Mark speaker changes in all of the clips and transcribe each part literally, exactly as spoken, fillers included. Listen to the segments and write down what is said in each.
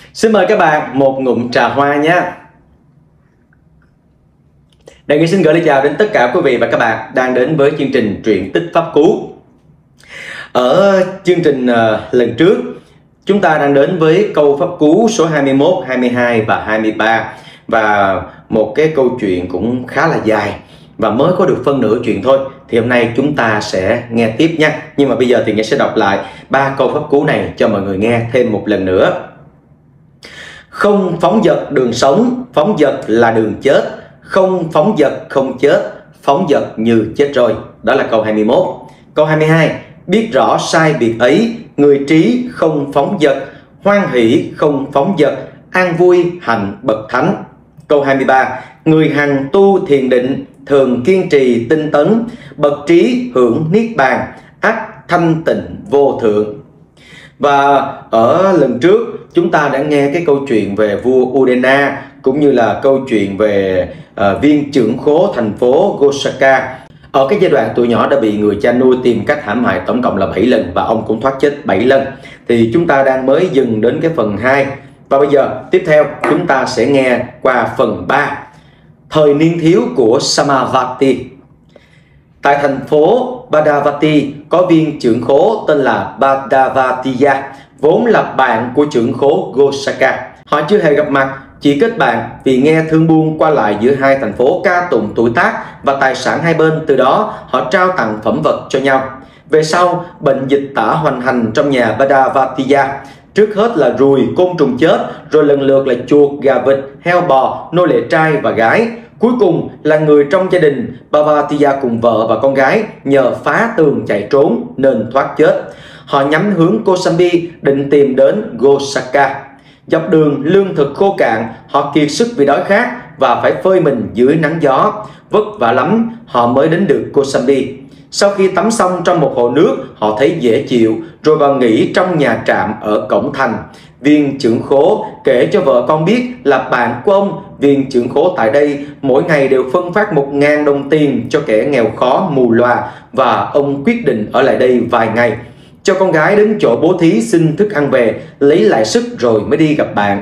Speaker 1: Xin mời các bạn một ngụm trà hoa nhé. Đại Nghĩa xin gửi lời chào đến tất cả quý vị và các bạn đang đến với chương trình Truyện Tích Pháp Cú. Ở chương trình uh, lần trước, chúng ta đang đến với câu pháp cú số hai mươi mốt, hai mươi hai và hai mươi ba. Và một cái câu chuyện cũng khá là dài và mới có được phân nửa chuyện thôi. Thì hôm nay chúng ta sẽ nghe tiếp nha. Nhưng mà bây giờ thì Nghĩa sẽ đọc lại ba câu pháp cú này cho mọi người nghe thêm một lần nữa. Không phóng dật đường sống, phóng dật là đường chết. Không phóng dật không chết, phóng dật như chết rồi. Đó là câu hai mươi mốt. Câu hai mươi hai. Biết rõ sai biệt ấy, người trí không phóng dật, hoan hỷ không phóng dật, an vui hạnh bậc thánh. Câu hai mươi ba. Người hằng tu thiền định, thường kiên trì tinh tấn, bậc trí hưởng niết bàn, ắt thanh tịnh vô thượng. Và ở lần trước chúng ta đã nghe cái câu chuyện về vua Udena, cũng như là câu chuyện về uh, viên trưởng khố thành phố Gosaka. Ở cái giai đoạn tuổi nhỏ đã bị người cha nuôi tìm cách hãm hại tổng cộng là bảy lần, và ông cũng thoát chết bảy lần. Thì chúng ta đang mới dừng đến cái phần hai. Và bây giờ tiếp theo chúng ta sẽ nghe qua phần ba. Thời niên thiếu của Samavati. Tại thành phố Badavati có viên trưởng khố tên là Badavatiya, vốn là bạn của trưởng khố Gosaka. Họ chưa hề gặp mặt, chỉ kết bạn vì nghe thương buôn qua lại giữa hai thành phố ca tụng tuổi tác và tài sản hai bên. Từ đó họ trao tặng phẩm vật cho nhau. Về sau, bệnh dịch tả hoành hành trong nhà Badavatiya. Trước hết là ruồi, côn trùng chết, rồi lần lượt là chuột, gà vịt, heo bò, nô lệ trai và gái. Cuối cùng là người trong gia đình Badavatiya cùng vợ và con gái nhờ phá tường chạy trốn nên thoát chết. Họ nhắm hướng Kosambi định tìm đến Gosaka. Dọc đường lương thực khô cạn, họ kiệt sức vì đói khát và phải phơi mình dưới nắng gió. Vất vả lắm họ mới đến được Kosambi. Sau khi tắm xong trong một hồ nước, họ thấy dễ chịu rồi vào nghỉ trong nhà trạm ở cổng thành. Viên trưởng khố kể cho vợ con biết là bạn của ông, viên trưởng khố tại đây, mỗi ngày đều phân phát một ngàn đồng tiền cho kẻ nghèo khó mù lòa, và ông quyết định ở lại đây vài ngày, cho con gái đến chỗ bố thí xin thức ăn về, lấy lại sức rồi mới đi gặp bạn.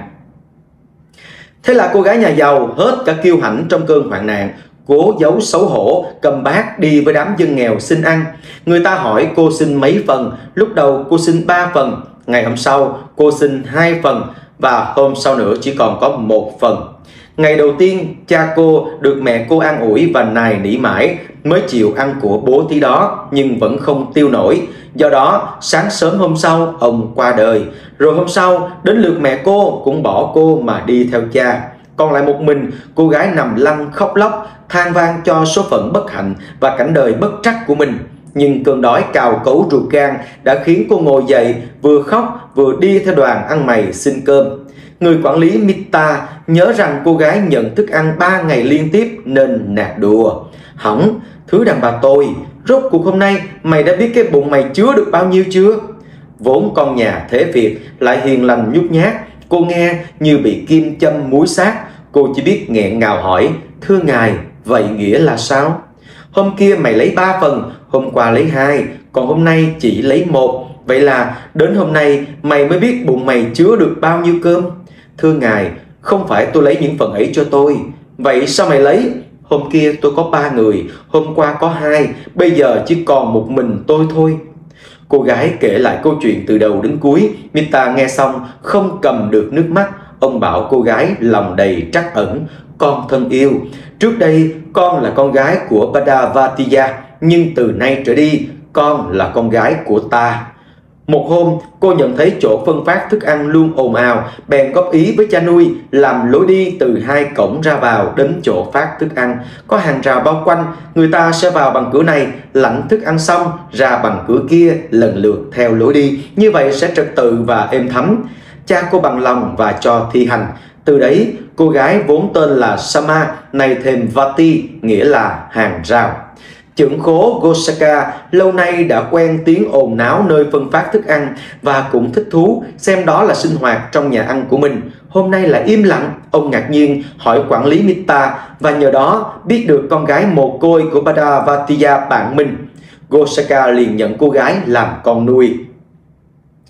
Speaker 1: Thế là cô gái nhà giàu hết cả kiêu hãnh trong cơn hoạn nạn, cố giấu xấu hổ, cầm bát đi với đám dân nghèo xin ăn. Người ta hỏi cô xin mấy phần, lúc đầu cô xin ba phần, ngày hôm sau cô xin hai phần, và hôm sau nữa chỉ còn có một phần. Ngày đầu tiên cha cô được mẹ cô an ủi và nài nỉ mãi mới chịu ăn của bố thí đó, nhưng vẫn không tiêu nổi. Do đó sáng sớm hôm sau ông qua đời. Rồi hôm sau đến lượt mẹ cô cũng bỏ cô mà đi theo cha. Còn lại một mình, cô gái nằm lăn khóc lóc, than vang cho số phận bất hạnh và cảnh đời bất trắc của mình. Nhưng cơn đói cào cấu ruột gan đã khiến cô ngồi dậy, vừa khóc vừa đi theo đoàn ăn mày xin cơm. Người quản lý Mita nhớ rằng cô gái nhận thức ăn ba ngày liên tiếp nên nạt đùa. Hỏng, thứ đàn bà tồi, rốt cuộc hôm nay mày đã biết cái bụng mày chứa được bao nhiêu chưa? Vốn con nhà thế Việt lại hiền lành nhút nhát, cô nghe như bị kim châm muối xác. Cô chỉ biết nghẹn ngào hỏi, thưa ngài, vậy nghĩa là sao? Hôm kia mày lấy ba phần, hôm qua lấy hai, còn hôm nay chỉ lấy một. Vậy là đến hôm nay mày mới biết bụng mày chứa được bao nhiêu cơm? Thưa ngài, không phải tôi lấy những phần ấy cho tôi. Vậy sao mày lấy? Hôm kia tôi có ba người, hôm qua có hai, bây giờ chỉ còn một mình tôi thôi. Cô gái kể lại câu chuyện từ đầu đến cuối. Mita nghe xong không cầm được nước mắt. Ông bảo cô gái lòng đầy trắc ẩn, con thân yêu, trước đây con là con gái của Badavatiya, nhưng từ nay trở đi con là con gái của ta. Một hôm cô nhận thấy chỗ phân phát thức ăn luôn ồn ào, bèn góp ý với cha nuôi làm lối đi từ hai cổng ra vào đến chỗ phát thức ăn. Có hàng rào bao quanh, người ta sẽ vào bằng cửa này, lãnh thức ăn xong ra bằng cửa kia, lần lượt theo lối đi. Như vậy sẽ trật tự và êm thấm. Cha cô bằng lòng và cho thi hành. Từ đấy cô gái vốn tên là Sama nay thêm Vati, nghĩa là hàng rào. Trưởng khố Gosaka lâu nay đã quen tiếng ồn náo nơi phân phát thức ăn và cũng thích thú xem đó là sinh hoạt trong nhà ăn của mình. Hôm nay là im lặng. Ông ngạc nhiên hỏi quản lý Mita và nhờ đó biết được con gái mồ côi của Badavatiya bạn mình. Gosaka liền nhận cô gái làm con nuôi.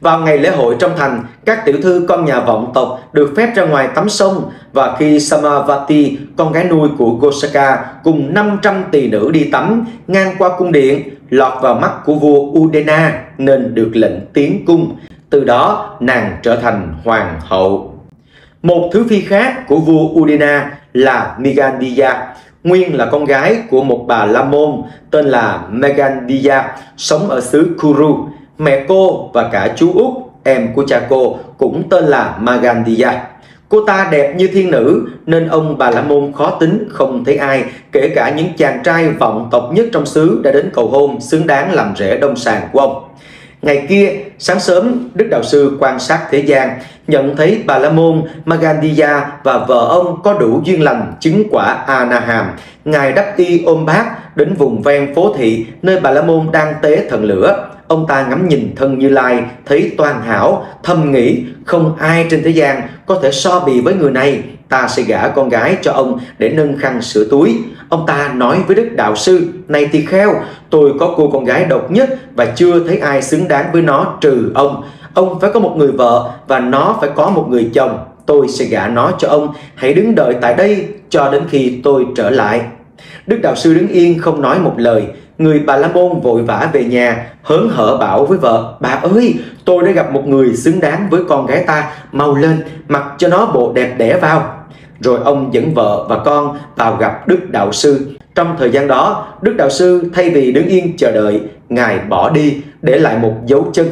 Speaker 1: Vào ngày lễ hội trong thành, các tiểu thư con nhà vọng tộc được phép ra ngoài tắm sông, và khi Samavati, con gái nuôi của Gosaka, cùng năm trăm tỳ nữ đi tắm ngang qua cung điện, lọt vào mắt của vua Udena nên được lệnh tiến cung. Từ đó nàng trở thành hoàng hậu. Một thứ phi khác của vua Udena là Meghandiya, nguyên là con gái của một bà la môn tên là Meghandiya, sống ở xứ Kuru. Mẹ cô và cả chú út, em của cha cô, cũng tên là Meghandiya. Cô ta đẹp như thiên nữ nên ông bà la môn khó tính không thấy ai, kể cả những chàng trai vọng tộc nhất trong xứ đã đến cầu hôn, xứng đáng làm rể đông sàng của ông. Ngày kia, sáng sớm, Đức Đạo Sư quan sát thế gian, nhận thấy bà la môn Meghandiya và vợ ông có đủ duyên lành chứng quả A-na-hàm. Ngài đắp y ôm bát đến vùng ven phố thị nơi bà la môn đang tế thần lửa. Ông ta ngắm nhìn thân Như Lai, thấy toàn hảo, thầm nghĩ không ai trên thế gian có thể so bì với người này. Ta sẽ gả con gái cho ông để nâng khăn sửa túi. Ông ta nói với Đức Đạo Sư: này tỳ kheo, tôi có cô con gái độc nhất và chưa thấy ai xứng đáng với nó trừ ông. Ông phải có một người vợ và nó phải có một người chồng. Tôi sẽ gả nó cho ông. Hãy đứng đợi tại đây cho đến khi tôi trở lại. Đức Đạo Sư đứng yên không nói một lời. Người bà la môn vội vã về nhà, hớn hở bảo với vợ: bà ơi, tôi đã gặp một người xứng đáng với con gái ta, mau lên, mặc cho nó bộ đẹp đẽ vào. Rồi ông dẫn vợ và con vào gặp Đức Đạo Sư. Trong thời gian đó, Đức Đạo Sư thay vì đứng yên chờ đợi, Ngài bỏ đi, để lại một dấu chân.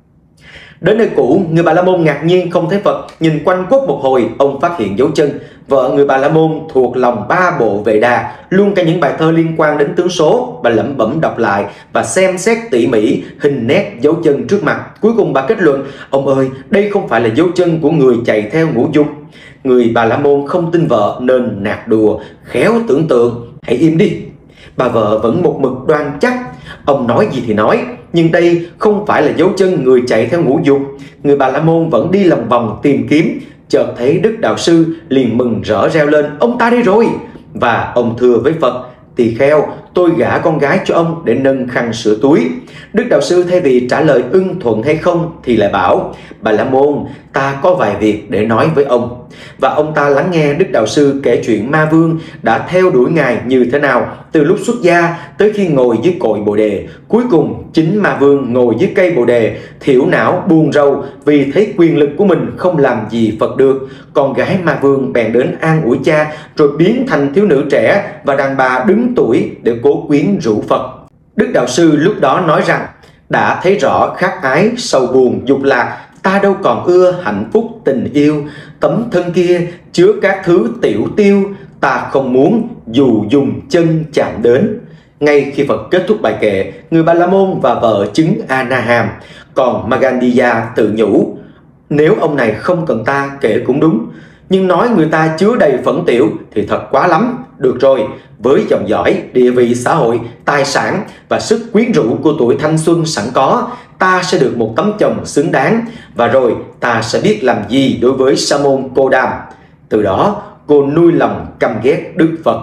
Speaker 1: Đến nơi cũ, người bà la môn ngạc nhiên không thấy Phật. Nhìn quanh quất một hồi, ông phát hiện dấu chân. Vợ người bà la môn thuộc lòng ba bộ Vệ Đà, luôn cả những bài thơ liên quan đến tướng số. Bà lẩm bẩm đọc lại và xem xét tỉ mỉ hình nét dấu chân trước mặt. Cuối cùng bà kết luận: ông ơi, đây không phải là dấu chân của người chạy theo ngũ dục. Người bà la môn không tin vợ nên nạt đùa: khéo tưởng tượng, hãy im đi. Bà vợ vẫn một mực đoan chắc: ông nói gì thì nói, nhưng đây không phải là dấu chân người chạy theo ngũ dục. Người bà la môn vẫn đi lòng vòng tìm kiếm. Chợt thấy Đức Đạo Sư liền mừng rỡ reo lên: ông ta đây rồi. Và ông thưa với Phật: tỳ kheo, tôi gả con gái cho ông để nâng khăn sửa túi. Đức Đạo Sư thay vì trả lời ưng thuận hay không thì lại bảo: bà la môn, ta có vài việc để nói với ông. Và ông ta lắng nghe Đức Đạo Sư kể chuyện Ma Vương đã theo đuổi Ngài như thế nào, từ lúc xuất gia tới khi ngồi dưới cội Bồ Đề. Cuối cùng chính Ma Vương ngồi dưới cây Bồ Đề, thiểu não buồn rầu vì thấy quyền lực của mình không làm gì Phật được. Con gái Ma Vương bèn đến an ủi cha, rồi biến thành thiếu nữ trẻ và đàn bà đứng tuổi để cố quyến rũ Phật. Đức Đạo Sư lúc đó nói rằng: đã thấy rõ khát ái, sầu buồn, dục lạc, ta đâu còn ưa hạnh phúc tình yêu. Tấm thân kia chứa các thứ tiểu tiêu, ta không muốn dù dùng chân chạm đến. Ngay khi Phật kết thúc bài kệ, người bà la môn và vợ chứng A-na-hàm. Còn Meghandiya tự nhủ: nếu ông này không cần ta kể cũng đúng, nhưng nói người ta chứa đầy phẫn tiểu thì thật quá lắm. Được rồi, với dòng dõi, địa vị xã hội, tài sản và sức quyến rũ của tuổi thanh xuân sẵn có, ta sẽ được một tấm chồng xứng đáng, và rồi ta sẽ biết làm gì đối với Sa môn Cô Đàm. Từ đó cô nuôi lòng căm ghét Đức Phật.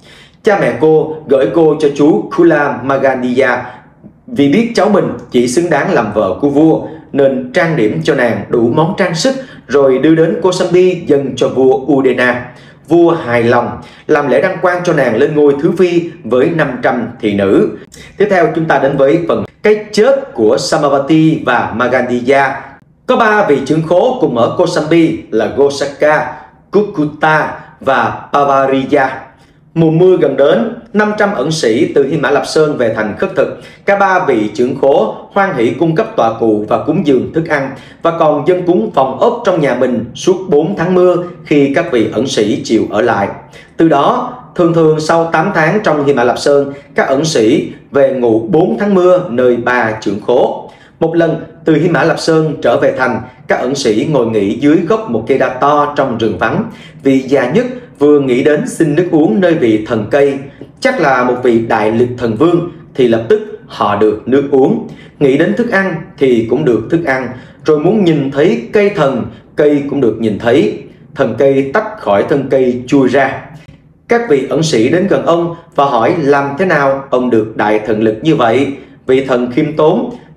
Speaker 1: Cha mẹ cô gửi cô cho chú Kula Meghandiya vì biết cháu mình chỉ xứng đáng làm vợ của vua, nên trang điểm cho nàng đủ món trang sức, rồi đưa đến Kosambi dâng cho vua Udena. Vua hài lòng, làm lễ đăng quang cho nàng lên ngôi thứ phi với năm trăm thị nữ. Tiếp theo chúng ta đến với phần cái chết của Samavati và Meghandiya. Có ba vị trưởng khố cùng ở Kosambi là Gosaka, Kukuta và Pavariya. Mùa mưa gần đến, năm trăm ẩn sĩ từ Hy Mã Lạp Sơn về thành khất thực. Cả ba vị trưởng khố hoan hỷ cung cấp tọa cụ và cúng dường thức ăn, và còn dâng cúng phòng ốc trong nhà mình suốt bốn tháng mưa khi các vị ẩn sĩ chịu ở lại. Từ đó, thường thường sau tám tháng trong Hy Mã Lạp Sơn, các ẩn sĩ về ngụ bốn tháng mưa nơi ba trưởng khố. Một lần từ Hy Mã Lạp Sơn trở về thành, các ẩn sĩ ngồi nghỉ dưới gốc một cây đa to trong rừng vắng. Vị già nhất vừa nghĩ đến xin nước uống nơi vị thần cây, chắc là một vị đại lực thần vương, thì lập tức họ được nước uống. Nghĩ đến thức ăn thì cũng được thức ăn, rồi muốn nhìn thấy cây thần, cây cũng được nhìn thấy. Thần cây tách khỏi thân cây chui ra. Các vị ẩn sĩ đến gần ông và hỏi làm thế nào ông được đại thần lực như vậy. Vị thần khiêm tốn: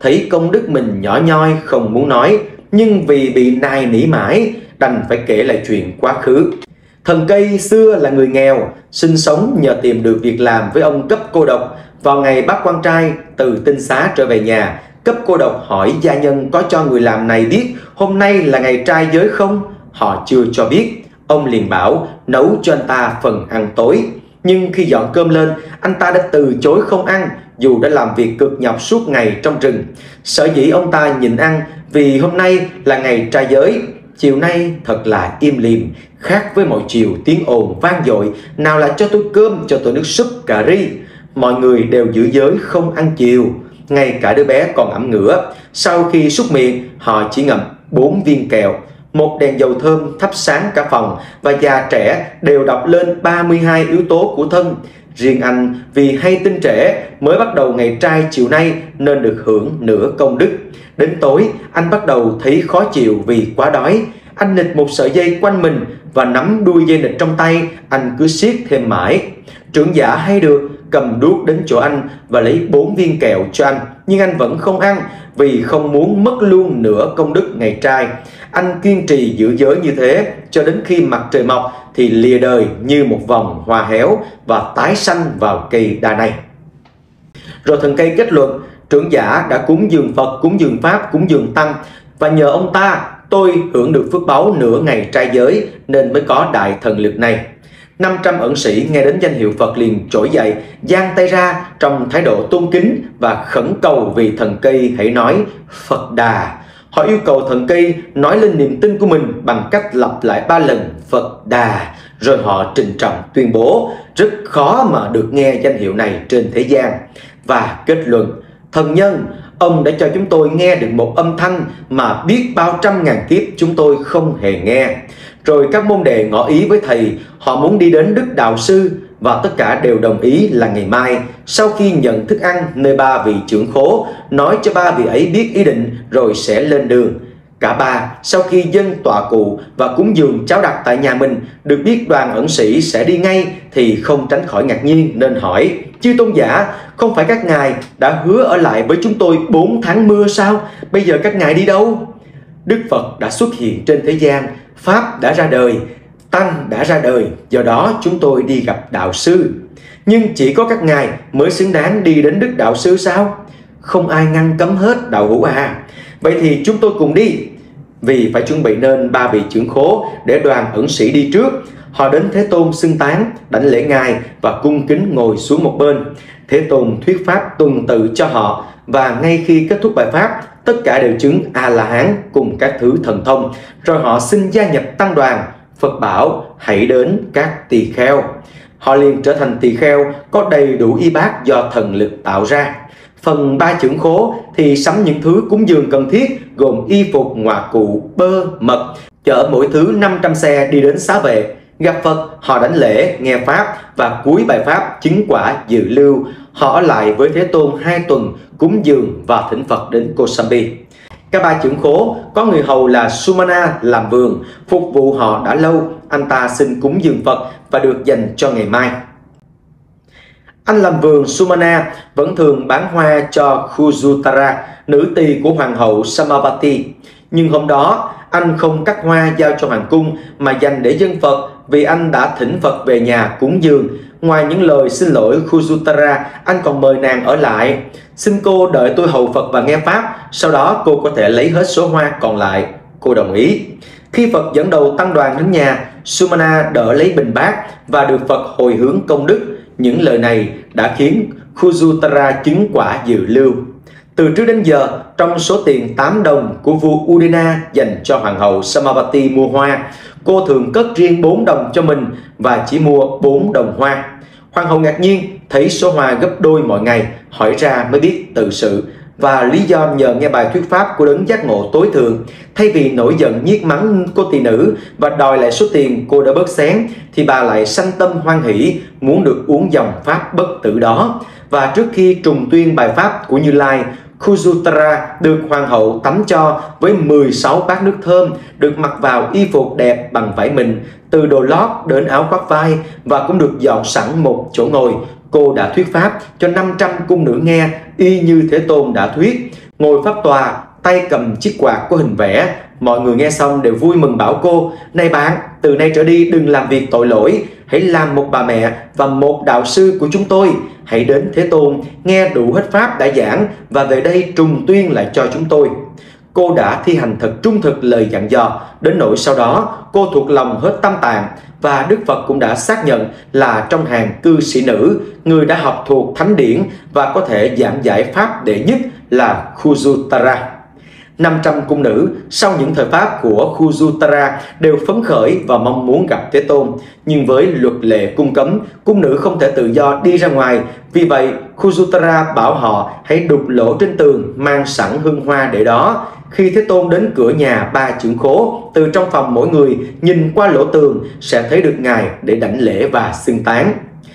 Speaker 1: thấy công đức mình nhỏ nhoi không muốn nói, nhưng vì bị nài nỉ mãi, đành phải kể lại chuyện quá khứ. Thần cây xưa là người nghèo, sinh sống nhờ tìm được việc làm với ông cấp cô độc. Vào ngày bác quan trai từ tinh xá trở về nhà, cấp cô độc hỏi gia nhân có cho người làm này biết hôm nay là ngày trai giới không? Họ chưa cho biết. Ông liền bảo nấu cho anh ta phần ăn tối. Nhưng khi dọn cơm lên, anh ta đã từ chối không ăn, dù đã làm việc cực nhọc suốt ngày trong rừng. Sở dĩ ông ta nhịn ăn vì hôm nay là ngày trai giới. Chiều nay thật là im lìm, khác với mọi chiều tiếng ồn vang dội. Nào là cho tôi cơm, cho tôi nước súp cà ri. Mọi người đều giữ giới không ăn chiều. Ngay cả đứa bé còn ẩm ngửa. Sau khi súc miệng, họ chỉ ngậm bốn viên kẹo. Một đèn dầu thơm thắp sáng cả phòng, và già trẻ đều đọc lên ba mươi hai yếu tố của thân. Riêng anh vì hay tin trễ mới bắt đầu ngày trai chiều nay nên được hưởng nửa công đức. Đến tối anh bắt đầu thấy khó chịu vì quá đói. Anh nịt một sợi dây quanh mình và nắm đuôi dây nịt trong tay, anh cứ siết thêm mãi. Trưởng giả hay được cầm đuốc đến chỗ anh và lấy bốn viên kẹo cho anh, nhưng anh vẫn không ăn vì không muốn mất luôn nửa công đức ngày trai. Anh kiên trì giữ giới như thế cho đến khi mặt trời mọc thì lìa đời như một vòng hoa héo và tái sanh vào cây đa này. Rồi thần cây kết luận, trưởng giả đã cúng dường Phật, cúng dường Pháp, cúng dường Tăng, và nhờ ông ta tôi hưởng được phước báu nửa ngày trai giới nên mới có đại thần lực này. năm trăm ẩn sĩ nghe đến danh hiệu Phật liền trỗi dậy, giang tay ra trong thái độ tôn kính và khẩn cầu vì thần cây hãy nói Phật Đà. Họ yêu cầu thần cây nói lên niềm tin của mình bằng cách lặp lại ba lần Phật Đà, rồi họ trịnh trọng tuyên bố rất khó mà được nghe danh hiệu này trên thế gian. Và kết luận, thần nhân, ông đã cho chúng tôi nghe được một âm thanh mà biết bao trăm ngàn kiếp chúng tôi không hề nghe. Rồi các môn đệ ngỏ ý với thầy, họ muốn đi đến Đức Đạo Sư, và tất cả đều đồng ý là ngày mai, sau khi nhận thức ăn nơi ba vị trưởng khố, nói cho ba vị ấy biết ý định rồi sẽ lên đường. Cả ba sau khi dâng tọa cụ và cúng dường cháo đặc tại nhà mình, được biết đoàn ẩn sĩ sẽ đi ngay thì không tránh khỏi ngạc nhiên nên hỏi: chư tôn giả, không phải các ngài đã hứa ở lại với chúng tôi bốn tháng mưa sao? Bây giờ các ngài đi đâu? Đức Phật đã xuất hiện trên thế gian, Pháp đã ra đời, Tăng đã ra đời, do đó chúng tôi đi gặp Đạo Sư. Nhưng chỉ có các ngài mới xứng đáng đi đến Đức Đạo Sư sao? Không ai ngăn cấm hết đạo hữu à. Vậy thì chúng tôi cùng đi. Vì phải chuẩn bị nên ba vị trưởng khố để đoàn ẩn sĩ đi trước. Họ đến Thế Tôn xưng tán, đảnh lễ ngài và cung kính ngồi xuống một bên. Thế Tôn thuyết pháp tuần tự cho họ, và ngay khi kết thúc bài pháp, tất cả đều chứng A-la-hán cùng các thứ thần thông. Rồi họ xin gia nhập tăng đoàn. Phật bảo hãy đến các tỳ kheo. Họ liền trở thành tỳ kheo có đầy đủ y bát do thần lực tạo ra. Phần ba trưởng khố thì sắm những thứ cúng dường cần thiết, gồm y phục, ngoại cụ, bơ, mật, chở mỗi thứ năm trăm xe đi đến xá vệ. Gặp Phật, họ đảnh lễ, nghe pháp và cuối bài pháp chứng quả dự lưu. Họ ở lại với Thế Tôn hai tuần, cúng dường và thỉnh Phật đến Kosambi. Các ba trưởng khố có người hầu là Sumana làm vườn, phục vụ họ đã lâu. Anh ta xin cúng dường Phật và được dành cho ngày mai. Anh làm vườn Sumana vẫn thường bán hoa cho Khujutara, nữ tỳ của hoàng hậu Samavati. Nhưng hôm đó anh không cắt hoa giao cho hoàng cung mà dành để dâng Phật, vì anh đã thỉnh Phật về nhà cúng dường. Ngoài những lời xin lỗi Khujutara, anh còn mời nàng ở lại. Xin cô đợi tôi hầu Phật và nghe pháp, sau đó cô có thể lấy hết số hoa còn lại. Cô đồng ý. Khi Phật dẫn đầu tăng đoàn đến nhà, Sumana đỡ lấy bình bát và được Phật hồi hướng công đức. Những lời này đã khiến Khujutara chứng quả dự lưu. Từ trước đến giờ, trong số tiền tám đồng của vua Udina dành cho hoàng hậu Samavati mua hoa, cô thường cất riêng bốn đồng cho mình và chỉ mua bốn đồng hoa. Hoàng hậu ngạc nhiên thấy số hoa gấp đôi mọi ngày, hỏi ra mới biết tự sự và lý do nhờ nghe bài thuyết pháp của đấng giác ngộ tối thượng. Thay vì nổi giận nhiếc mắng cô tỳ nữ và đòi lại số tiền cô đã bớt xén, thì bà lại sanh tâm hoan hỷ muốn được uống dòng pháp bất tử đó. Và trước khi trùng tuyên bài pháp của Như Lai, Khujutara được hoàng hậu tắm cho với mười sáu bát nước thơm, được mặc vào y phục đẹp bằng vải mịn, từ đồ lót đến áo khoác vai, và cũng được dọn sẵn một chỗ ngồi. Cô đã thuyết pháp cho năm trăm cung nữ nghe y như Thế Tôn đã thuyết. ngồi pháp tòa, tay cầm chiếc quạt có hình vẽ. Mọi người nghe xong đều vui mừng bảo cô: "Này bạn, từ nay trở đi đừng làm việc tội lỗi, hãy làm một bà mẹ và một đạo sư của chúng tôi. Hãy đến Thế Tôn, nghe đủ hết pháp đã giảng và về đây trùng tuyên lại cho chúng tôi." Cô đã thi hành thật trung thực lời dặn dò, đến nỗi sau đó cô thuộc lòng hết tâm tạng, và Đức Phật cũng đã xác nhận là trong hàng cư sĩ nữ, người đã học thuộc thánh điển và có thể giảng giải pháp đệ nhất là Khujuttara. năm trăm cung nữ sau những thời pháp của Khujuttara đều phấn khởi và mong muốn gặp Thế Tôn, nhưng với luật lệ cung cấm, cung nữ không thể tự do đi ra ngoài. Vì vậy, Khujuttara bảo họ hãy đục lỗ trên tường, mang sẵn hương hoa để đó. Khi Thế Tôn đến cửa nhà ba chưởng khố, từ trong phòng mỗi người nhìn qua lỗ tường sẽ thấy được Ngài để đảnh lễ và xưng tán.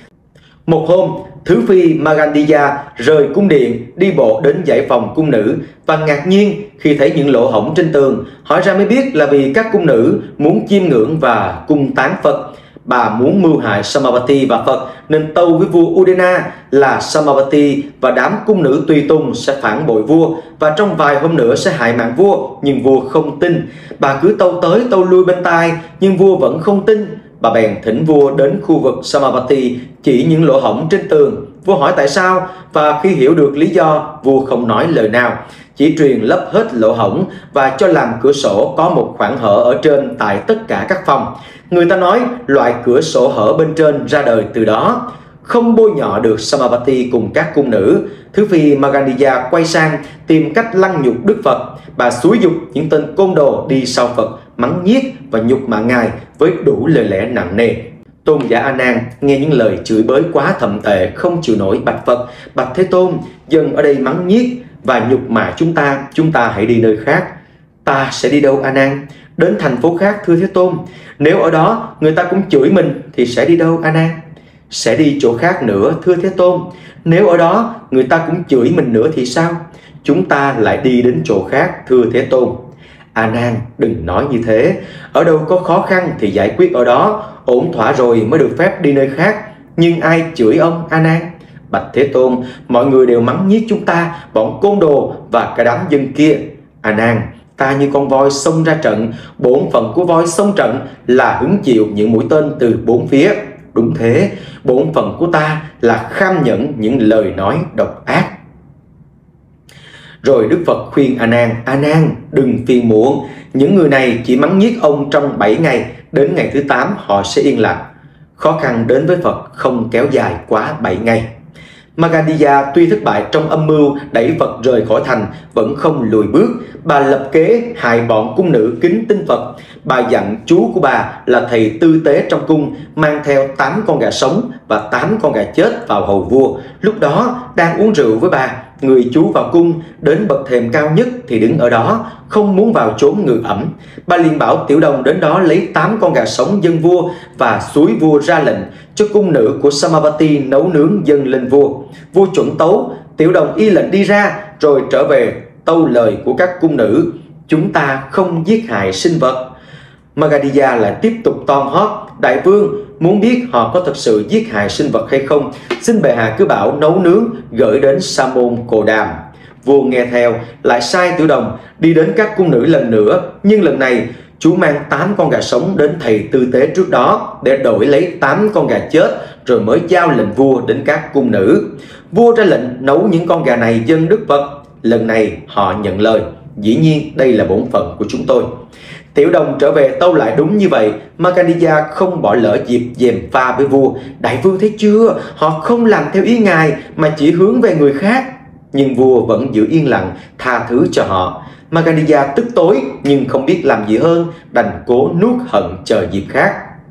Speaker 1: Một hôm, Thứ Phi Magandiya rời cung điện đi bộ đến dãy phòng cung nữ và ngạc nhiên khi thấy những lỗ hổng trên tường. Hỏi ra mới biết là vì các cung nữ muốn chiêm ngưỡng và cung tán Phật. Bà muốn mưu hại Samavati và Phật nên tâu với vua Udena là Samavati và đám cung nữ tùy tùng sẽ phản bội vua và trong vài hôm nữa sẽ hại mạng vua, nhưng vua không tin. Bà cứ tâu tới tâu lui bên tai nhưng vua vẫn không tin. Bà bèn thỉnh vua đến khu vực Samavati chỉ những lỗ hổng trên tường. Vua hỏi tại sao và khi hiểu được lý do, vua không nói lời nào, chỉ truyền lấp hết lỗ hổng và cho làm cửa sổ có một khoảng hở ở trên tại tất cả các phòng. Người ta nói loại cửa sổ hở bên trên ra đời từ đó. Không bôi nhọ được Samavati cùng các cung nữ, Thứ Phi Magandiya quay sang tìm cách lăng nhục Đức Phật. Bà xúi giục những tên côn đồ đi sau Phật, mắng nhiếc và nhục mạ Ngài với đủ lời lẽ nặng nề. Tôn giả A Nan nghe những lời chửi bới quá thậm tệ, không chịu nổi, bạch Phật: "Bạch Thế Tôn, dân ở đây mắng nhiếc và nhục mạ chúng ta, chúng ta hãy đi nơi khác." "Ta sẽ đi đâu A Nan?" "Đến thành phố khác thưa Thế Tôn." "Nếu ở đó người ta cũng chửi mình thì sẽ đi đâu A Nan?" "Sẽ đi chỗ khác nữa thưa Thế Tôn." "Nếu ở đó người ta cũng chửi mình nữa thì sao?" "Chúng ta lại đi đến chỗ khác thưa Thế Tôn." "A Nan, đừng nói như thế. Ở đâu có khó khăn thì giải quyết ở đó, ổn thỏa rồi mới được phép đi nơi khác. Nhưng ai chửi ông A Nan?" "Bạch Thế Tôn, mọi người đều mắng nhiếc chúng ta, bọn côn đồ và cả đám dân kia." "A Nan, ta như con voi xông ra trận, bổn phận của voi xông trận là hứng chịu những mũi tên từ bốn phía." "Đúng thế, bổn phận của ta là kham nhẫn những lời nói độc ác." Rồi Đức Phật khuyên A Nan: "A Nan, đừng phiền muộn. Những người này chỉ mắng nhiếc ông trong bảy ngày, đến ngày thứ tám họ sẽ yên lặng." Khó khăn đến với Phật không kéo dài quá bảy ngày. Magandiya tuy thất bại trong âm mưu đẩy Phật rời khỏi thành vẫn không lùi bước. Bà lập kế hại bọn cung nữ kính tin Phật. Bà dặn chú của bà là thầy tư tế trong cung mang theo tám con gà sống và tám con gà chết vào hầu vua. Lúc đó đang uống rượu với bà, người chú vào cung đến bậc thềm cao nhất thì đứng ở đó, không muốn vào chốn ngự ẩm. Bà liền bảo tiểu đồng đến đó lấy tám con gà sống dâng vua và xúi vua ra lệnh cho cung nữ của Samavati nấu nướng dâng lên vua. Vua chuẩn tấu, tiểu đồng y lệnh đi ra rồi trở về tâu lời của các cung nữ: "Chúng ta không giết hại sinh vật." Magandiya lại tiếp tục toan hót: "Đại vương, muốn biết họ có thực sự giết hại sinh vật hay không, xin bệ hạ cứ bảo nấu nướng gửi đến Sa môn Cồ Đàm." Vua nghe theo, lại sai tiểu đồng đi đến các cung nữ lần nữa, nhưng lần này chú mang tám con gà sống đến thầy tư tế trước đó để đổi lấy tám con gà chết, rồi mới giao lệnh vua đến các cung nữ. Vua ra lệnh nấu những con gà này dâng Đức Phật. Lần này họ nhận lời: "Dĩ nhiên đây là bổn phận của chúng tôi." Tiểu đồng trở về tâu lại đúng như vậy. Magandiya không bỏ lỡ dịp gièm pha với vua: "Đại vương thấy chưa, họ không làm theo ý ngài mà chỉ hướng về người khác." Nhưng vua vẫn giữ yên lặng, tha thứ cho họ. Magandiya tức tối nhưng không biết làm gì hơn, đành cố nuốt hận chờ dịp khác.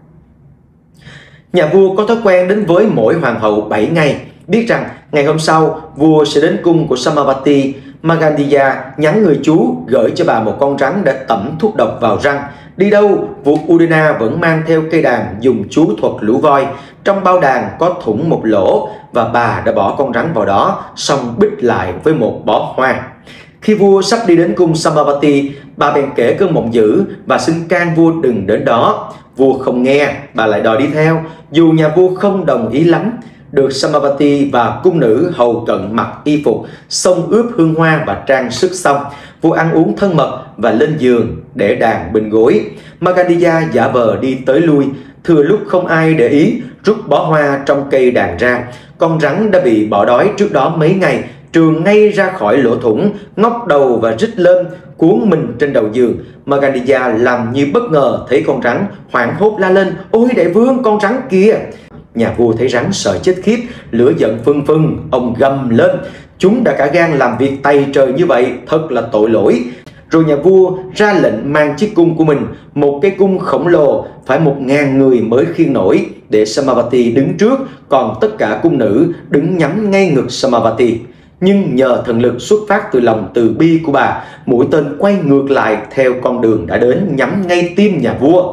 Speaker 1: Nhà vua có thói quen đến với mỗi hoàng hậu bảy ngày, biết rằng ngày hôm sau vua sẽ đến cung của Samavati. Magandiya nhắn người chú gửi cho bà một con rắn để tẩm thuốc độc vào răng. Đi đâu, vua Udena vẫn mang theo cây đàn dùng chú thuật lũ voi. Trong bao đàn có thủng một lỗ và bà đã bỏ con rắn vào đó, xong bích lại với một bó hoa. Khi vua sắp đi đến cung Samavati, bà bèn kể cơn mộng dữ và xin can vua đừng đến đó. Vua không nghe, bà lại đòi đi theo, dù nhà vua không đồng ý lắm. được Samavati và cung nữ hầu cận mặc y phục, xông ướp hương hoa và trang sức xong, vua ăn uống thân mật và lên giường để đàn bên gối. Magadija giả vờ đi tới lui, thừa lúc không ai để ý, rút bó hoa trong cây đàn ra. Con rắn đã bị bỏ đói trước đó mấy ngày, trường ngay ra khỏi lỗ thủng, ngóc đầu và rít lên, cuốn mình trên đầu giường. Magadija làm như bất ngờ thấy con rắn, hoảng hốt la lên: "Ôi đại vương, con rắn kìa!" Nhà vua thấy rắn sợ chết khiếp, lửa giận phừng phừng, ông gầm lên: "Chúng đã cả gan làm việc tày trời như vậy, thật là tội lỗi." Rồi nhà vua ra lệnh mang chiếc cung của mình, một cái cung khổng lồ phải một ngàn người mới khiêng nổi, để Samavati đứng trước, còn tất cả cung nữ đứng nhắm ngay ngực Samavati. Nhưng nhờ thần lực xuất phát từ lòng từ bi của bà, mũi tên quay ngược lại theo con đường đã đến, nhắm ngay tim nhà vua.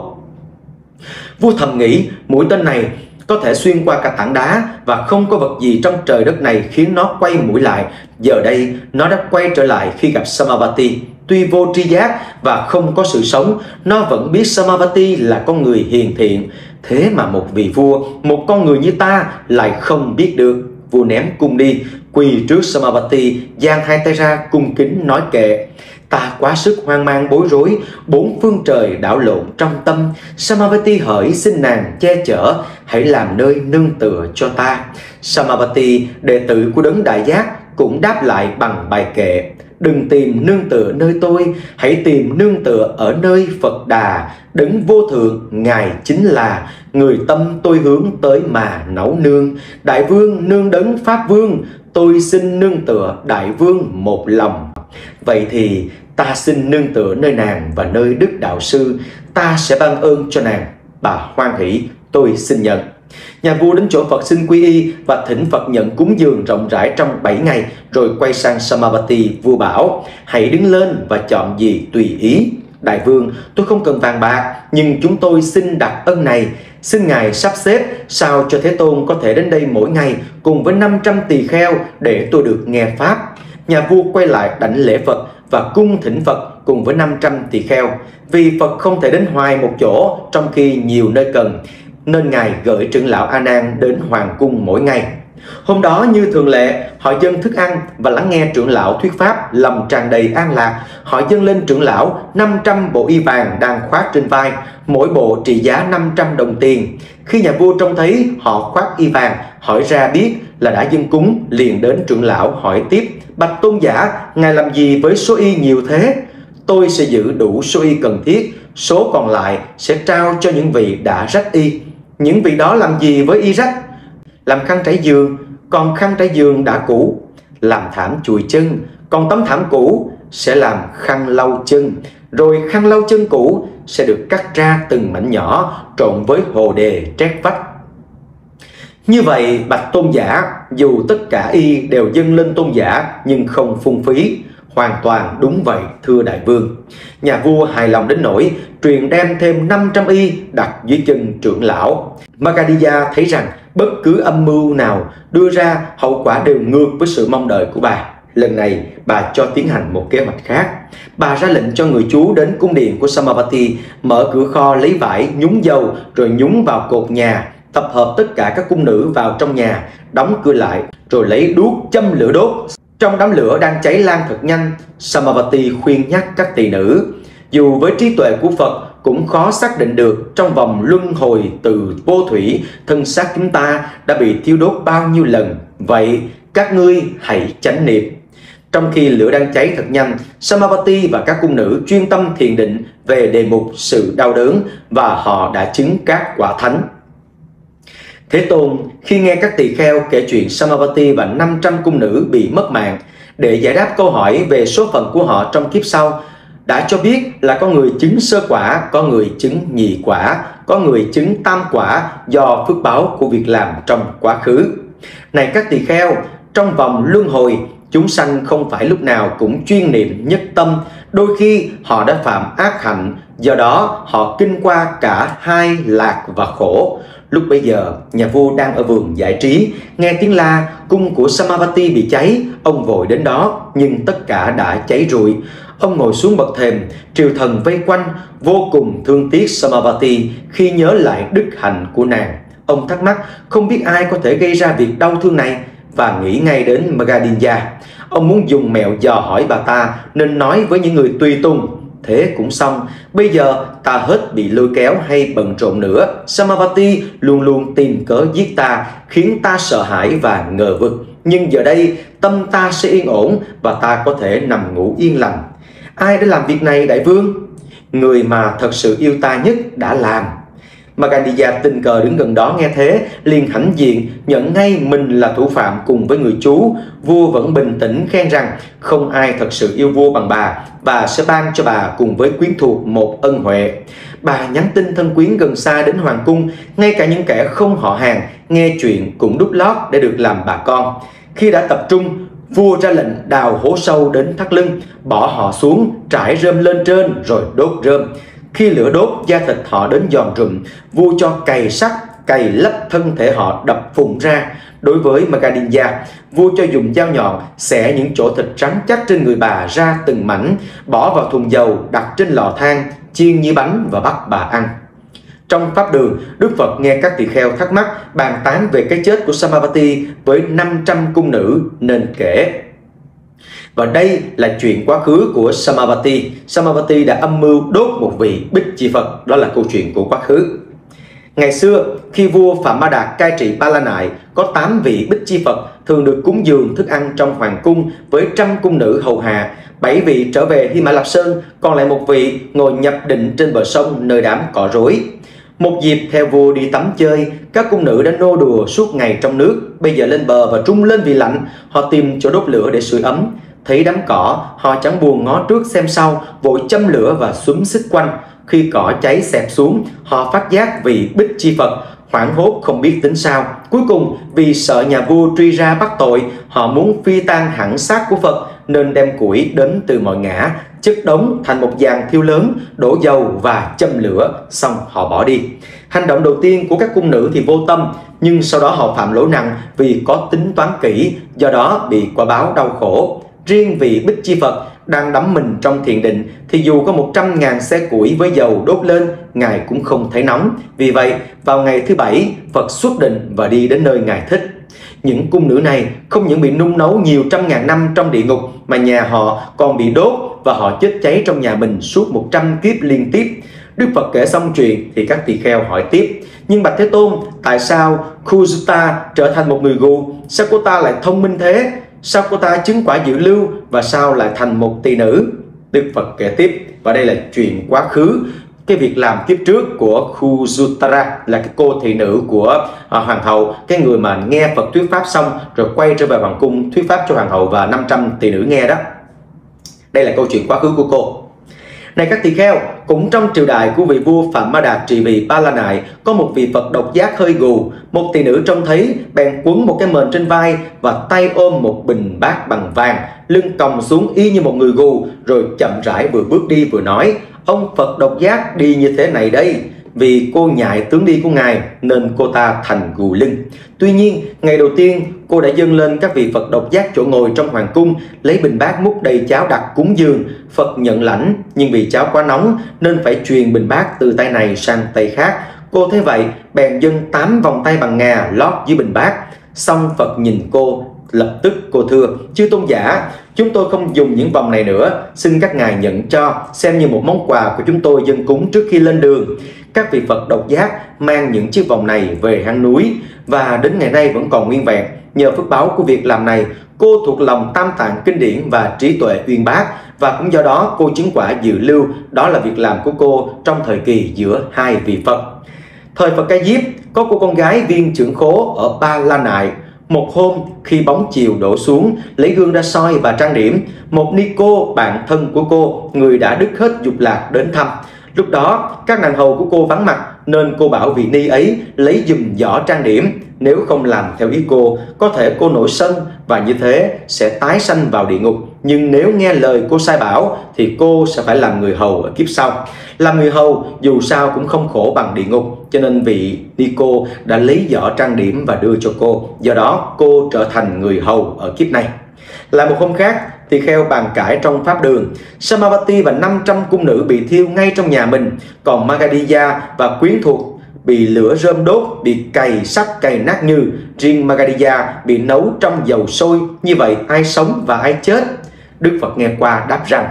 Speaker 1: Vua thầm nghĩ mũi tên này có thể xuyên qua cả tảng đá và không có vật gì trong trời đất này khiến nó quay mũi lại. Giờ đây nó đã quay trở lại khi gặp Samavati. Tuy vô tri giác và không có sự sống, nó vẫn biết Samavati là con người hiền thiện. Thế mà một vị vua, một con người như ta lại không biết được. Vua ném cung đi, quỳ trước Samavati, giang hai tay ra cung kính nói kệ: "Ta quá sức hoang mang bối rối, bốn phương trời đảo lộn trong tâm. Samavati hỡi xin nàng che chở, hãy làm nơi nương tựa cho ta." Samavati, đệ tử của đấng đại giác, cũng đáp lại bằng bài kệ: "Đừng tìm nương tựa nơi tôi, hãy tìm nương tựa ở nơi Phật Đà. Đấng vô thượng, Ngài chính là người tâm tôi hướng tới mà nấu nương. Đại vương nương đấng Pháp Vương, tôi xin nương tựa đại vương một lòng." Vậy thì ta xin nương tựa nơi nàng và nơi Đức Đạo Sư, ta sẽ ban ơn cho nàng. Bà hoan hỷ, tôi xin nhận. Nhà vua đến chỗ Phật xin quy y và thỉnh Phật nhận cúng dường rộng rãi trong bảy ngày, rồi quay sang Samavati. Vua bảo: "Hãy đứng lên và chọn gì tùy ý." "Đại vương, tôi không cần vàng bạc, nhưng chúng tôi xin đặt ân này. Xin ngài sắp xếp sao cho Thế Tôn có thể đến đây mỗi ngày cùng với năm trăm tỳ kheo để tôi được nghe pháp." Nhà vua quay lại đảnh lễ Phật và cung thỉnh Phật cùng với năm trăm tỳ kheo. Vì Phật không thể đến hoài một chỗ trong khi nhiều nơi cần, nên ngài gửi trưởng lão A Nan đến hoàng cung mỗi ngày. Hôm đó như thường lệ, họ dâng thức ăn và lắng nghe trưởng lão thuyết pháp, lòng tràn đầy an lạc. Họ dâng lên trưởng lão năm trăm bộ y vàng đang khoác trên vai, mỗi bộ trị giá năm trăm đồng tiền. Khi nhà vua trông thấy họ khoác y vàng, hỏi ra biết là đã dâng cúng, liền đến trưởng lão hỏi tiếp: "Bạch tôn giả, ngài làm gì với số y nhiều thế?" "Tôi sẽ giữ đủ số y cần thiết, số còn lại sẽ trao cho những vị đã rách y." "Những vị đó làm gì với y rách?" "Làm khăn trải giường, còn khăn trải giường đã cũ; làm thảm chùi chân, còn tấm thảm cũ sẽ làm khăn lau chân; rồi khăn lau chân cũ sẽ được cắt ra từng mảnh nhỏ, trộn với hồ đề trét vách." Như vậy bạch tôn giả, dù tất cả y đều dâng lên tôn giả nhưng không phung phí. "Hoàn toàn đúng vậy, thưa đại vương." Nhà vua hài lòng đến nỗi truyền đem thêm năm trăm y đặt dưới chân trưởng lão. Magadija thấy rằng bất cứ âm mưu nào đưa ra, hậu quả đều ngược với sự mong đợi của bà. Lần này bà cho tiến hành một kế hoạch khác. Bà ra lệnh cho người chú đến cung điện của Samavati, mở cửa kho lấy vải nhúng dầu, rồi nhúng vào cột nhà, tập hợp tất cả các cung nữ vào trong nhà, đóng cửa lại, rồi lấy đuốc châm lửa đốt. Trong đám lửa đang cháy lan thật nhanh, Samavati khuyên nhắc các tỳ nữ: "Dù với trí tuệ của Phật cũng khó xác định được trong vòng luân hồi từ vô thủy, thân xác chúng ta đã bị thiêu đốt bao nhiêu lần. Vậy các ngươi hãy chánh niệm." Trong khi lửa đang cháy thật nhanh, Samavati và các cung nữ chuyên tâm thiền định về đề mục sự đau đớn, và họ đã chứng các quả thánh. Thế Tôn khi nghe các tỳ kheo kể chuyện Samavati và năm trăm cung nữ bị mất mạng, để giải đáp câu hỏi về số phận của họ trong kiếp sau, đã cho biết là có người chứng sơ quả, có người chứng nhị quả, có người chứng tam quả do phước báo của việc làm trong quá khứ. Này các tỳ kheo, trong vòng luân hồi, chúng sanh không phải lúc nào cũng chuyên niệm nhất tâm, đôi khi họ đã phạm ác hạnh, do đó họ kinh qua cả hai lạc và khổ. Lúc bấy giờ, nhà vua đang ở vườn giải trí, nghe tiếng la cung của Samavati bị cháy. Ông vội đến đó, nhưng tất cả đã cháy rụi. Ông ngồi xuống bậc thềm, triều thần vây quanh, vô cùng thương tiếc Samavati khi nhớ lại đức hạnh của nàng. Ông thắc mắc không biết ai có thể gây ra việc đau thương này và nghĩ ngay đến Magadinja. Ông muốn dùng mẹo dò hỏi bà ta nên nói với những người tùy tùng. Thế cũng xong, bây giờ ta hết bị lôi kéo hay bận rộn nữa. Samavati luôn luôn tìm cớ giết ta, khiến ta sợ hãi và ngờ vực. Nhưng giờ đây tâm ta sẽ yên ổn và ta có thể nằm ngủ yên lành. Ai đã làm việc này đại vương? Người mà thật sự yêu ta nhất đã làm. Magadinja tình cờ đứng gần đó nghe thế, liền hãnh diện nhận ngay mình là thủ phạm cùng với người chú. Vua vẫn bình tĩnh khen rằng không ai thật sự yêu vua bằng bà và sẽ ban cho bà cùng với quyến thuộc một ân huệ. Bà nhắn tin thân quyến gần xa đến hoàng cung, ngay cả những kẻ không họ hàng nghe chuyện cũng đút lót để được làm bà con. Khi đã tập trung, vua ra lệnh đào hố sâu đến thắt lưng, bỏ họ xuống, trải rơm lên trên rồi đốt rơm. Khi lửa đốt, da thịt họ đến giòn rụm, vua cho cày sắt, cày lấp thân thể họ đập phùng ra. Đối với Magadinja, vua cho dùng dao nhọn xẻ những chỗ thịt rắn chắc trên người bà ra từng mảnh, bỏ vào thùng dầu đặt trên lò than, chiên như bánh và bắt bà ăn. Trong pháp đường, Đức Phật nghe các tỳ kheo thắc mắc bàn tán về cái chết của Samavati với năm trăm cung nữ nên kể. Và đây là chuyện quá khứ của Samavati. Samavati đã âm mưu đốt một vị Bích Chi Phật. Đó là câu chuyện của quá khứ. Ngày xưa, khi vua Phạm Ma Đạt cai trị Ba La Nại, có tám vị Bích Chi Phật thường được cúng dường thức ăn trong hoàng cung với trăm cung nữ hầu hạ. Bảy vị trở về Hy Mã Lạp Sơn, còn lại một vị ngồi nhập định trên bờ sông nơi đám cỏ rối. Một dịp theo vua đi tắm chơi, các cung nữ đã nô đùa suốt ngày trong nước. Bây giờ lên bờ và trung lên vì lạnh, họ tìm chỗ đốt lửa để sưởi ấm. Thấy đám cỏ, họ chẳng buồn ngó trước xem sau, vội châm lửa và xúm xích quanh. Khi cỏ cháy xẹp xuống, họ phát giác vị Bích Chi Phật, hoảng hốt không biết tính sao. Cuối cùng, vì sợ nhà vua truy ra bắt tội, họ muốn phi tan hẳn xác của Phật nên đem củi đến từ mọi ngã, chất đống thành một giàn thiêu lớn, đổ dầu và châm lửa, xong họ bỏ đi. Hành động đầu tiên của các cung nữ thì vô tâm, nhưng sau đó họ phạm lỗi nặng vì có tính toán kỹ, do đó bị quả báo đau khổ. Riêng vị Bích Chi Phật đang đắm mình trong thiền định thì dù có một trăm ngàn xe củi với dầu đốt lên, Ngài cũng không thấy nóng. Vì vậy, vào ngày thứ bảy, Phật xuất định và đi đến nơi Ngài thích. Những cung nữ này không những bị nung nấu nhiều trăm ngàn năm trong địa ngục, mà nhà họ còn bị đốt và họ chết cháy trong nhà mình suốt một trăm kiếp liên tiếp. Đức Phật kể xong chuyện thì các tỳ kheo hỏi tiếp: nhưng bạch Thế Tôn, tại sao Khuzuta trở thành một người gù? Sao cô ta lại thông minh thế? Sao cô ta chứng quả dự lưu và sao lại thành một tỳ nữ? Đức Phật kể tiếp, và đây là chuyện quá khứ. Cái việc làm kiếp trước của Khuzutara là cái cô thị nữ của à, hoàng hậu, cái người mà nghe Phật thuyết pháp xong rồi quay trở về hoàng cung thuyết pháp cho hoàng hậu và năm trăm tỳ nữ nghe đó. Đây là câu chuyện quá khứ của cô. Này các tỳ kheo, cũng trong triều đại của vị vua Phạm Ma Đạt trị vì Ba La Nại, có một vị Phật độc giác hơi gù. Một tỳ nữ trông thấy bèn quấn một cái mền trên vai và tay ôm một bình bát bằng vàng, lưng còng xuống y như một người gù, rồi chậm rãi vừa bước đi vừa nói: ông Phật độc giác đi như thế này đây. Vì cô nhại tướng đi của Ngài nên cô ta thành gù lưng. Tuy nhiên, ngày đầu tiên cô đã dâng lên các vị Phật độc giác chỗ ngồi trong hoàng cung, lấy bình bát múc đầy cháo đặt cúng dường. Phật nhận lãnh, nhưng vì cháo quá nóng nên phải truyền bình bát từ tay này sang tay khác. Cô thấy vậy bèn dâng tám vòng tay bằng ngà lót dưới bình bát. Xong Phật nhìn cô, lập tức cô thưa: chư tôn giả, chúng tôi không dùng những vòng này nữa, xin các ngài nhận cho, xem như một món quà của chúng tôi dâng cúng trước khi lên đường. Các vị Phật độc giác mang những chiếc vòng này về hang núi và đến ngày nay vẫn còn nguyên vẹn. Nhờ phước báo của việc làm này, cô thuộc lòng tam tạng kinh điển và trí tuệ uyên bác, và cũng do đó cô chứng quả dự lưu. Đó là việc làm của cô trong thời kỳ giữa hai vị Phật. Thời Phật Ca Diếp, có cô con gái Viên Trưởng Khố ở Ba La Nại. Một hôm, khi bóng chiều đổ xuống, lấy gương ra soi và trang điểm, một ni cô bạn thân của cô, người đã đứt hết dục lạc, đến thăm. Lúc đó, các nàng hầu của cô vắng mặt nên cô bảo vị ni ấy lấy giùm giỏ trang điểm. Nếu không làm theo ý cô, có thể cô nổi sân và như thế sẽ tái sanh vào địa ngục. Nhưng nếu nghe lời cô sai bảo thì cô sẽ phải làm người hầu ở kiếp sau. Làm người hầu dù sao cũng không khổ bằng địa ngục, cho nên vị ni cô đã lấy giỏ trang điểm và đưa cho cô. Do đó cô trở thành người hầu ở kiếp này. Lại một hôm khác, tỳ kheo bàn cãi trong pháp đường. Samavati và năm trăm cung nữ bị thiêu ngay trong nhà mình, còn Magadinja và quyến thuộc bị lửa rơm đốt, bị cày sắt cày nát như. Riêng Magadha bị nấu trong dầu sôi. Như vậy ai sống và ai chết? Đức Phật nghe qua đáp rằng: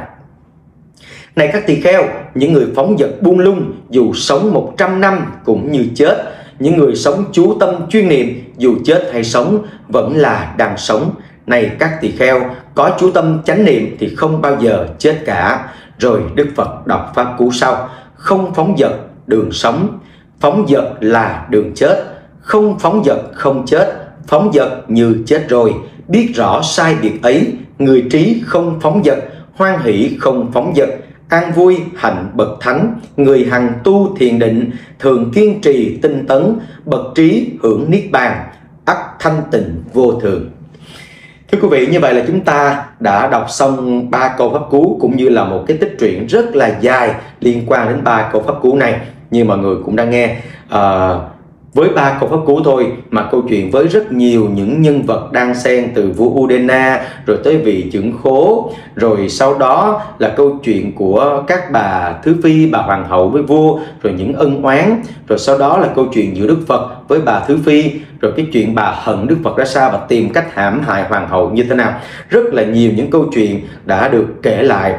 Speaker 1: này các tỳ kheo, những người phóng dật buông lung dù sống một trăm năm cũng như chết. Những người sống chú tâm chuyên niệm dù chết hay sống vẫn là đang sống. Này các tỳ kheo, có chú tâm chánh niệm thì không bao giờ chết cả. Rồi Đức Phật đọc pháp cú sau: không phóng dật đường sống, phóng dật là đường chết. Không phóng dật không chết, phóng dật như chết rồi. Biết rõ sai biệt ấy, người trí không phóng dật, hoan hỷ không phóng dật, an vui hạnh bậc thánh. Người hằng tu thiền định, thường kiên trì tinh tấn, bậc trí hưởng niết bàn, ắt thanh tịnh vô thường. Thưa quý vị, như vậy là chúng ta đã đọc xong ba câu pháp cú cũng như là một cái tích truyện rất là dài liên quan đến ba câu pháp cú này. Như mọi người cũng đã nghe, uh, với ba câu pháp cú thôi mà câu chuyện với rất nhiều những nhân vật đan xen, từ vua Udena rồi tới vị trưởng khố, rồi sau đó là câu chuyện của các bà Thứ Phi, bà hoàng hậu với vua, rồi những ân oán, rồi sau đó là câu chuyện giữa Đức Phật với bà Thứ Phi, rồi cái chuyện bà hận Đức Phật ra sao và tìm cách hãm hại hoàng hậu như thế nào. Rất là nhiều những câu chuyện đã được kể lại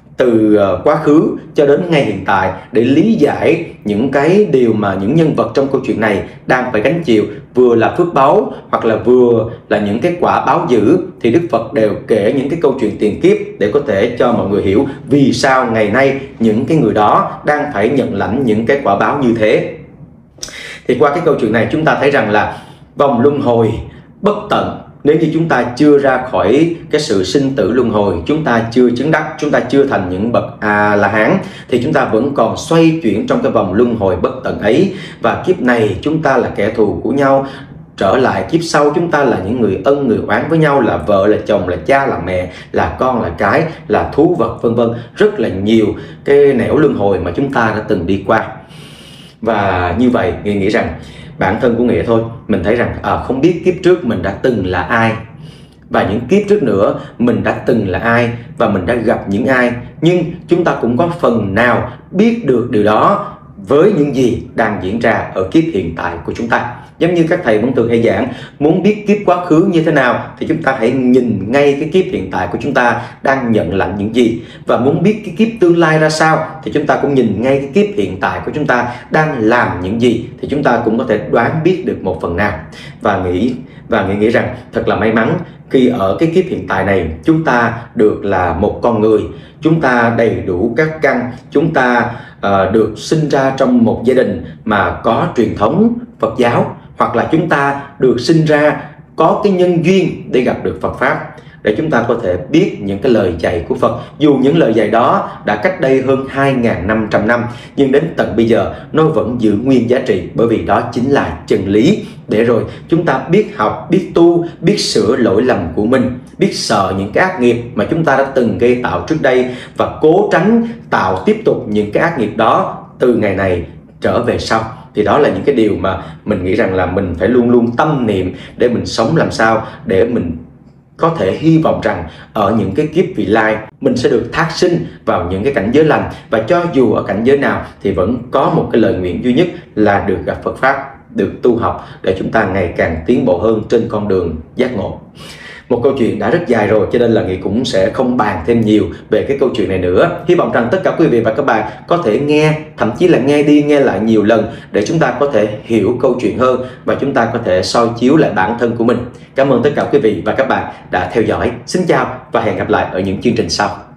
Speaker 1: từ quá khứ cho đến ngay hiện tại để lý giải những cái điều mà những nhân vật trong câu chuyện này đang phải gánh chịu, vừa là phước báu hoặc là vừa là những cái quả báo dữ. Thì Đức Phật đều kể những cái câu chuyện tiền kiếp để có thể cho mọi người hiểu vì sao ngày nay những cái người đó đang phải nhận lãnh những cái quả báo như thế. Thì qua cái câu chuyện này chúng ta thấy rằng là vòng luân hồi bất tận. Nếu như chúng ta chưa ra khỏi cái sự sinh tử luân hồi, chúng ta chưa chứng đắc, chúng ta chưa thành những bậc A-la-hán, thì chúng ta vẫn còn xoay chuyển trong cái vòng luân hồi bất tận ấy. Và kiếp này chúng ta là kẻ thù của nhau, trở lại kiếp sau chúng ta là những người ân người oán với nhau, là vợ là chồng, là cha là mẹ, là con là cái, là thú vật vân vân. Rất là nhiều cái nẻo luân hồi mà chúng ta đã từng đi qua. Và như vậy Nghĩa nghĩ rằng bản thân của Nghĩa thôi, mình thấy rằng à, không biết kiếp trước mình đã từng là ai, và những kiếp trước nữa mình đã từng là ai, và mình đã gặp những ai. Nhưng chúng ta cũng có phần nào biết được điều đó với những gì đang diễn ra ở kiếp hiện tại của chúng ta. Giống như các thầy vẫn thường hay giảng, muốn biết kiếp quá khứ như thế nào thì chúng ta hãy nhìn ngay cái kiếp hiện tại của chúng ta đang nhận lãnh những gì. Và muốn biết cái kiếp tương lai ra sao thì chúng ta cũng nhìn ngay cái kiếp hiện tại của chúng ta đang làm những gì, thì chúng ta cũng có thể đoán biết được một phần nào. Và nghĩ và nghĩ nghĩ rằng thật là may mắn khi ở cái kiếp hiện tại này chúng ta được là một con người, chúng ta đầy đủ các căn, chúng ta uh, được sinh ra trong một gia đình mà có truyền thống Phật giáo, hoặc là chúng ta được sinh ra có cái nhân duyên để gặp được Phật Pháp, để chúng ta có thể biết những cái lời dạy của Phật. Dù những lời dạy đó đã cách đây hơn hai nghìn năm trăm năm, nhưng đến tận bây giờ nó vẫn giữ nguyên giá trị, bởi vì đó chính là chân lý. Để rồi chúng ta biết học, biết tu, biết sửa lỗi lầm của mình, biết sợ những cái ác nghiệp mà chúng ta đã từng gây tạo trước đây, và cố tránh tạo tiếp tục những cái ác nghiệp đó từ ngày này trở về sau. Thì đó là những cái điều mà mình nghĩ rằng là mình phải luôn luôn tâm niệm để mình sống làm sao để mình có thể hy vọng rằng ở những cái kiếp vị lai mình sẽ được thác sinh vào những cái cảnh giới lành, và cho dù ở cảnh giới nào thì vẫn có một cái lời nguyện duy nhất là được gặp Phật Pháp, được tu học để chúng ta ngày càng tiến bộ hơn trên con đường giác ngộ. Một câu chuyện đã rất dài rồi cho nên là Nghị cũng sẽ không bàn thêm nhiều về cái câu chuyện này nữa. Hy vọng rằng tất cả quý vị và các bạn có thể nghe, thậm chí là nghe đi nghe lại nhiều lần để chúng ta có thể hiểu câu chuyện hơn và chúng ta có thể soi chiếu lại bản thân của mình. Cảm ơn tất cả quý vị và các bạn đã theo dõi. Xin chào và hẹn gặp lại ở những chương trình sau.